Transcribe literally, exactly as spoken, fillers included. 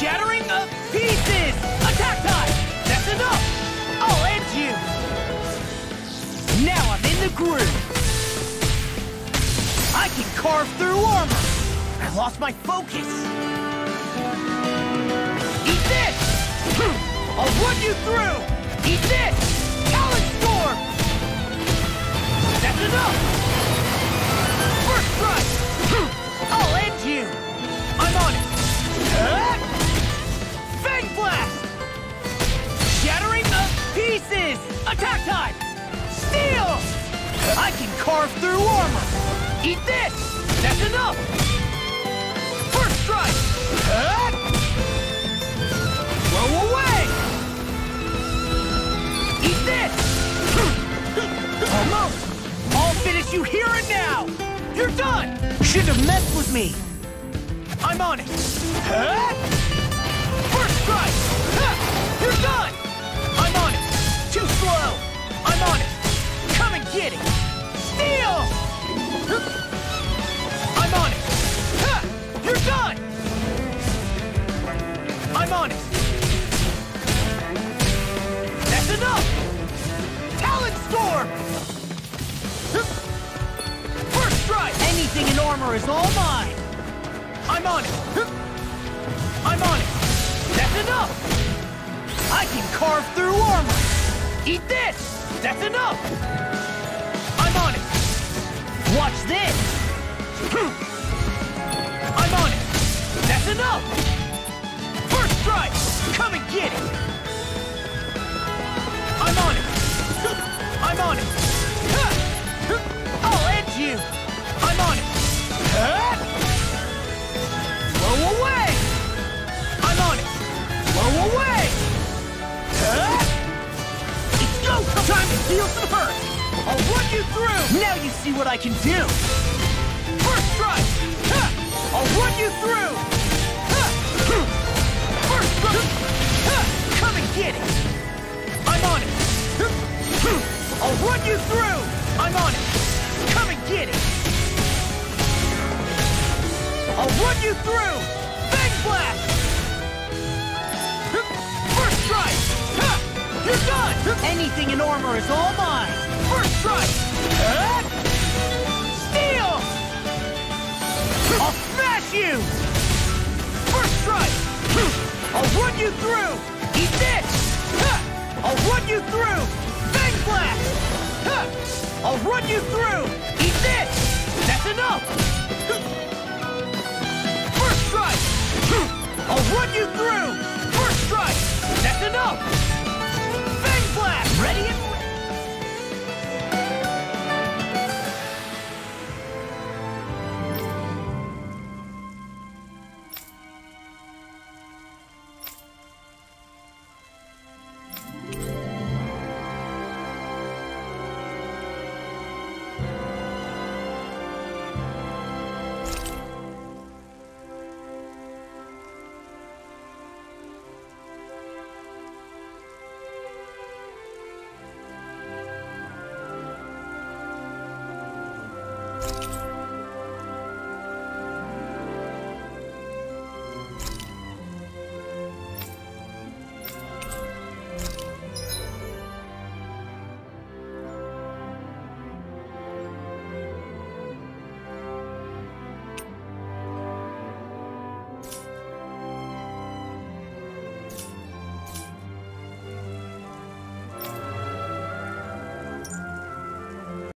Shattering of pieces! Attack time! That's enough! I'll end you! Now I'm in the groove! I can carve through armor! I lost my focus! Eat this! I'll run you through! Eat this! Talon Storm! That's enough! First strike! I'll end you! I'm on it! Uh, Fang Blast! Shattering of pieces! Attack time! Steel! I can carve through armor! Eat this! That's enough! First strike! Uh, Blow away! Eat this! Almost! I'll finish you here and now! You're done! Shouldn't have messed with me! I'm on it! Huh? First strike! Huh! You're done! I'm on it! Too slow! I'm on it! Come and get it! Steel! I'm on it! Huh! You're done! I'm on it! That's enough! Talon Storm! First strike! Anything in armor is all mine! I'm on it! I'm on it! That's enough! I can carve through armor! Eat this! That's enough! I'm on it! Watch this! I'm on it! That's enough! First strike! Come and get it! I'm on it! I'm on it! I'll end you! I'm on it! Blow away! I'm on it! Blow away! It's go time to feel some hurt! I'll run you through! Now you see what I can do! First strike! I'll run you through! First strike! Come and get it! I'm on it! I'll run you through! I'm on it! Come and get it! I'll run you through! Fang Blast! First strike! You're done! Anything in armor is all mine! First strike! Steel! I'll smash you! First strike! I'll run you through! Eat this! I'll run you through! Fang Blast! I'll run you through! Eat this! That's enough! First strike! I'll run you through! First strike! That's enough! Fang Blast! Ready and...